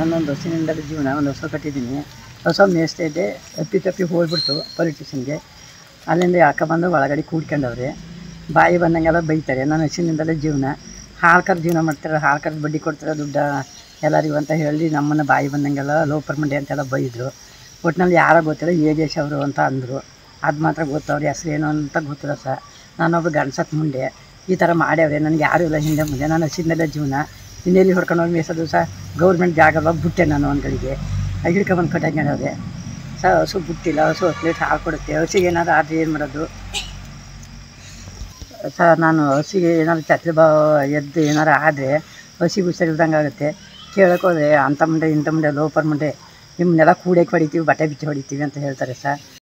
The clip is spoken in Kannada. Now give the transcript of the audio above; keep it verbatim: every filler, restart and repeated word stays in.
ನಾನೊಂದು ವರ್ಷದಿಂದಲೂ ಜೀವನ ಒಂದು ಹೊಸ ಕಟ್ಟಿದ್ದೀನಿ. ಹೊಸ ಮೇಯಿಸ್ತಾ ಇದ್ದೆ, ತಪ್ಪಿ ತಪ್ಪಿ ಹೋಗ್ಬಿಡ್ತು ಪೊಲೀಸ್ ಸ್ಟೇಷನ್ಗೆ. ಅಲ್ಲಿಂದ ಯಾಕಂಬಂದು ಒಳಗಡೆ ಕೂಡ್ಕೊಂಡವ್ರೆ. ಬಾಯಿ ಬಂದಂಗೆಲ್ಲ ಬೈತಾರೆ. ನಾನು ಹಸಿನಿಂದಲೇ ಜೀವನ, ಹಾಲು ಕರೆದು ಜೀವನ ಮಾಡ್ತಾರೆ, ಹಾಲು ಕರೆದು ಬಡ್ಡಿ ಕೊಡ್ತಾರೆ ದುಡ್ಡು ಎಲ್ಲರಿಗೂ ಅಂತ ಹೇಳಿ ನಮ್ಮನ್ನು ಬಾಯಿ ಬಂದಂಗೆಲ್ಲ ಲೋಪರ್ ಮಂಡಿ ಅಂತೆಲ್ಲ ಬೈದರು. ಒಟ್ಟಿನಲ್ಲಿ ಯಾರೋ ಗೊತ್ತಿಲ್ಲ ಯೋಗೇಶ್ ಅವರು ಅಂತ ಅಂದರು. ಅದು ಮಾತ್ರ ಗೊತ್ತು, ಅವ್ರ ಹೆಸ್ರು ಏನು ಅಂತ ಗೊತ್ತಿಲ್ಲ ಸರ್. ನಾನೊಬ್ಬ ಗಂಡಸಕ್ಕೆ ಮುಂದೆ ಈ ಥರ ಮಾಡ್ಯಾವ್ರೆ, ನನಗೆ ಯಾರೂ ಇಲ್ಲ ಹಿಂದೆ ಮುಂದೆ. ನಾನು ಹಸಿನಲ್ಲೇ ಜೀವನ, ಇನ್ನೆಲ್ಲಿ ಹೊಡ್ಕೊಂಡು ಹೋಗಿ ಮೇಯ್ಸೋದು ಸಹ ಗೌರ್ಮೆಂಟ್ ಜಾಗಲ್ಲ ಬಿಟ್ಟೆ ನಾನು ಒಂದು ಕಡೆಗೆ ಹಿಡ್ಕೊಂಬಂದು ಕಟ್ಟಾಕ್ಯಂಡವ್ರೆ ಸರ್. ಹಸು ಬಿಟ್ಟಿಲ್ಲ, ಹಸು ಹತ್ತು ಲೀಟ್ರ್ ಹಾಲು ಕೊಡುತ್ತೆ. ಹಸಿಗೆ ಏನಾದ್ರು ಆದರೆ ಏನು ಮಾಡೋದು ಸರ್? ನಾನು ಹಸಿಗೆ ಏನಾದ್ರು ಛತ್ರಿ ಭಾವ ಎದ್ದು ಏನಾರು ಆದರೆ ಹಸಿಗೆ ಹುಷಾರಿಲ್ದಂಗೆ ಆಗುತ್ತೆ. ಕೇಳಕ್ಕೆ ಹೋದರೆ ಅಂಥ ಮುಂಡೆ ಇಂಥ ಮುಂಡೆ ಲೋಪರ್ ಮುಂಡೆ ನಿಮ್ಮನ್ನೆಲ್ಲ ಕೂಡಕ್ಕೆ ಹೊಡಿತೀವಿ, ಬಟ್ಟೆ ಬಿಚ್ಚಿ ಹೊಡಿತೀವಿ ಅಂತ ಹೇಳ್ತಾರೆ ಸರ್.